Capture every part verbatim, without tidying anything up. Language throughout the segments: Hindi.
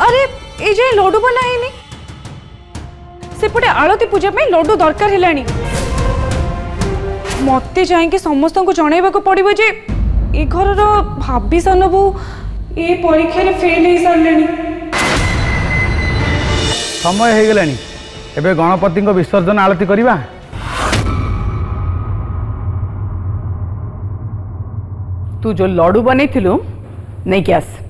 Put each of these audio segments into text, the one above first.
अरे ए जे लड्डू बनाइनी सेपटे आलती पूजा में लड्डू दरकार हेलानी मते जाइए समस्त को जनइबा को पड़ो जे ए घर भाभी सान बो ए परीक्षा रे फेल हो सारे समय हो गलानी एबे गणपति को विसर्जन आलती करवा। तू जो लड्डू बन नहीं कि आस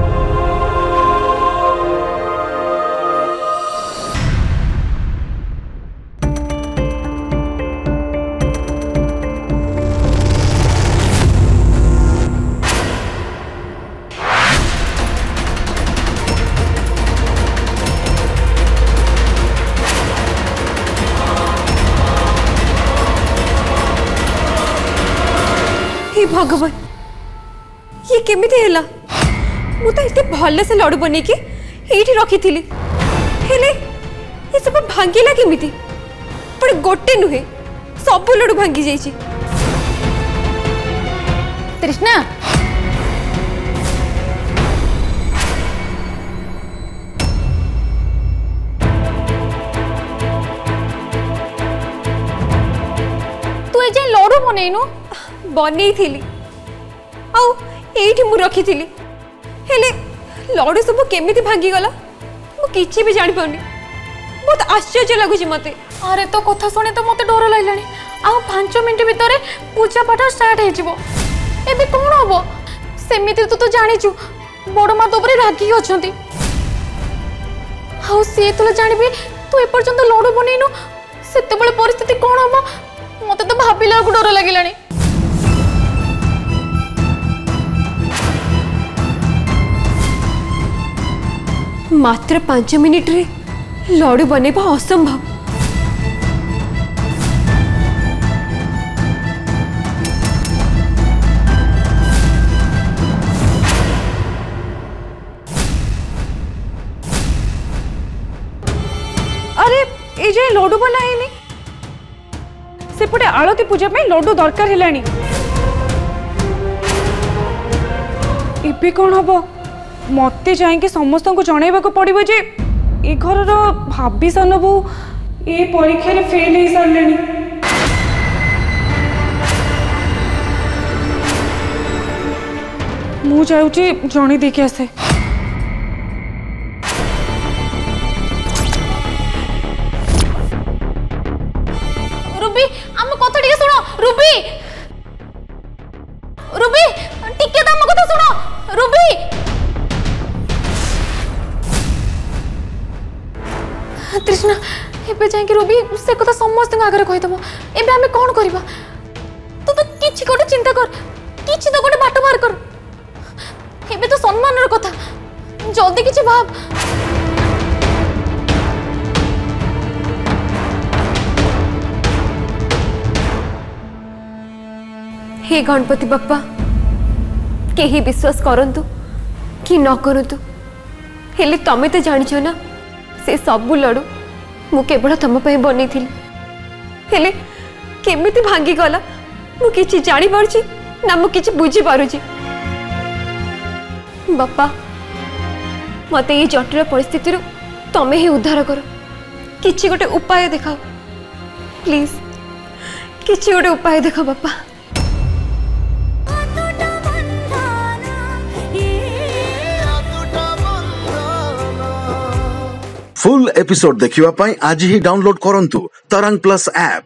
भगवान ये केमिति हैला मु तो इते भले से लड्डू बने के एठी रखी थिली हेले ये सब भांगीला केमिति पर गोटे नुहे सब लड्डू भांगी जाईची। तृष्णा तू ए जे लड्डू बनेनु बनी थी आउ एठी मु रखी थी हेले लड्डू सब केमिति भांगी गला मु किछि भी जानि पाउनी बहुत आश्चर्य लगुची मते। अरे तो कथा सुने तो मते डर लागलानी आ पाँच मिनिट भितर पूजा पाठ स्टार्ट हे जिवो एबे कोन हबो सेमिति तू तो जानि छु बड़ मा तो ऊपर रागी अछंती हाउ से तो जानिबे तू ए पर्यंत लड्डू बनेनु सेते बळे परिस्थिति कोन हबो मते तो भाबिला को डर लागिलानी। मात्र पांच मिनिट रे लड्डू बनेबा असंभव। अरे ए जे लड्डू बनाइनी सेपटे आलती पूजा में लड्डू दरकार हेलानी इबे कोन हबो मते जाइए समस्त को जनइबा को पड़ो जे ए घर भाभी सान बो ए परीक्षा रे फेल हो सारे मु जाऊँगी जणी देखी आसे। रुबी आम कथा टिके सुनो रुबी रुबी टिके तो आम कथा सुनो रुबी तृष्णा एबे जाके रुबी से कथा समस्त आगे कहीदेव एबे आमे कौन करबा तू तो किछि गोटे चिंता कर किछि तो गोटे बाट बाहर कर एबे तो सम्मान र कथा जल्दी किछि भाव। हे गणपति बाप्पा केही विश्वास करंतु कि न करंतु हेले तमे तो जानिछ ना से सबू लड्डू मु केवल तुम बन हेले केमिति भांगी गला मु किछि जानि पारुछि ना मु किछि बुझी पारुछि। बापा मते ये जटिल परिस्थिति तमे ही उद्धार कर किछि गोटे उपाय देखाओ प्लीज किछि गोटे उपाय देखा बापा। फुल एपिसोड देखिवा पाई आज ही डाउनलोड करंतु तरंग प्लस ऐप।